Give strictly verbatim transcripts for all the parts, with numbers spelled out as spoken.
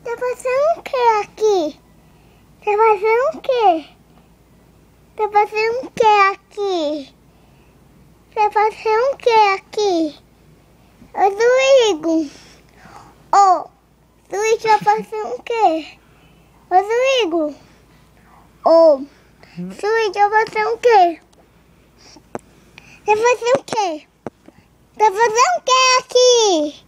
Tá fazendo o que aqui? Tá fazendo o que? Tá fazendo o que aqui? Tá fazendo o que aqui? Rodrigo. Ô, Luiz, tá fazendo o que? Rodrigo. Ô, Luiz, tá fazendo o que? Tá fazendo o que? Tá fazendo o que aqui?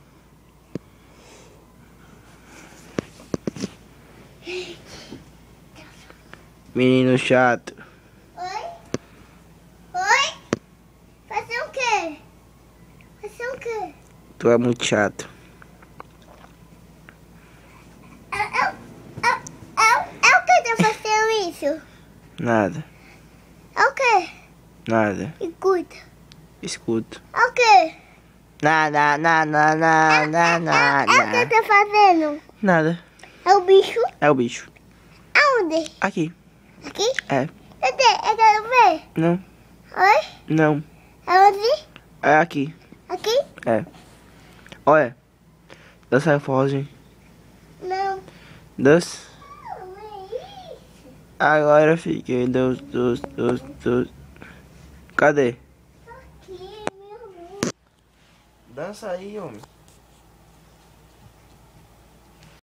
Menino chato. Oi? Oi? Fazer o quê? Fazer o quê? Tu é muito chato. Eu, eu, eu, eu, eu que tô fazendo isso? Nada. É o quê? Nada. Escuta. Escuto. É o quê? Nada, nada, nada, nada. É o que eu tô fazendo? Nada. É o bicho? É o bicho. Aonde? Aqui. Aqui? É. Cadê? Eu quero ver. Não. Oi? Não. Aonde? É aqui. Aqui? É. Olha. Dança aí, forrozinho. Não. Dança. Não é isso. Agora fiquei dos, dos, dos, dos. Cadê? Aqui, meu Deus. Dança aí, homem.